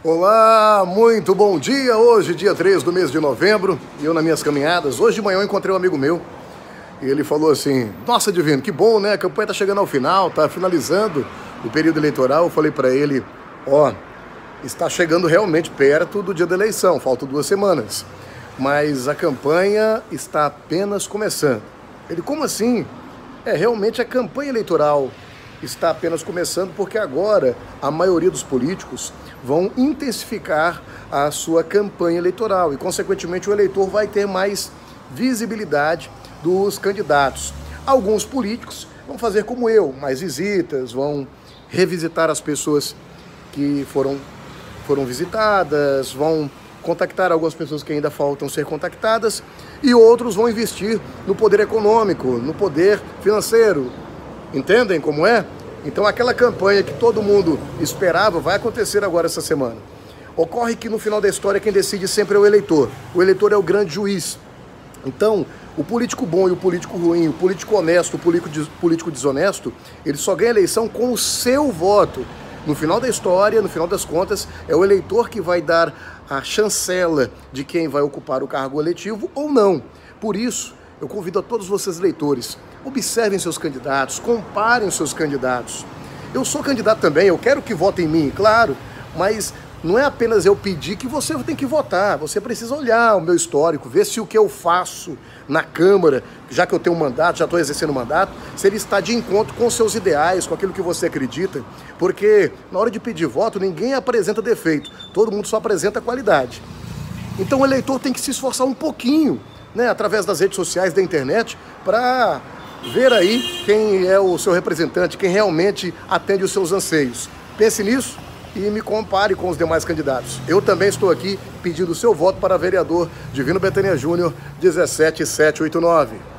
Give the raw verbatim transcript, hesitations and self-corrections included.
Olá, muito bom dia! Hoje, dia três do mês de novembro, e eu nas minhas caminhadas, hoje de manhã eu encontrei um amigo meu, e ele falou assim, nossa, Divino, que bom, né? A campanha tá chegando ao final, tá finalizando o período eleitoral. Eu falei para ele, ó, está chegando realmente perto do dia da eleição, faltam duas semanas, mas a campanha está apenas começando. Ele, como assim? É, realmente a campanha eleitoral está apenas começando, porque agora a maioria dos políticos vão intensificar a sua campanha eleitoral e, consequentemente, o eleitor vai ter mais visibilidade dos candidatos. Alguns políticos vão fazer como eu, mais visitas, vão revisitar as pessoas que foram, foram visitadas, vão contactar algumas pessoas que ainda faltam ser contactadas, e outros vão investir no poder econômico, no poder financeiro. Entendem como é? Então aquela campanha que todo mundo esperava vai acontecer agora essa semana. Ocorre que no final da história quem decide sempre é o eleitor. O eleitor é o grande juiz. Então, o político bom e o político ruim, o político honesto, o político desonesto, ele só ganha eleição com o seu voto. No final da história, no final das contas, é o eleitor que vai dar a chancela de quem vai ocupar o cargo eletivo ou não. Por isso, eu convido a todos vocês eleitores, observem seus candidatos, comparem seus candidatos. Eu sou candidato também, eu quero que votem em mim, claro, mas não é apenas eu pedir que você tem que votar, você precisa olhar o meu histórico, ver se o que eu faço na Câmara, já que eu tenho um mandato, já estou exercendo um mandato, se ele está de encontro com os seus ideais, com aquilo que você acredita, porque na hora de pedir voto ninguém apresenta defeito, todo mundo só apresenta qualidade. Então o eleitor tem que se esforçar um pouquinho, né, através das redes sociais, da internet, para ver aí quem é o seu representante, quem realmente atende os seus anseios. Pense nisso e me compare com os demais candidatos. Eu também estou aqui pedindo o seu voto para vereador Divino Betânia Júnior, um sete sete oito nove.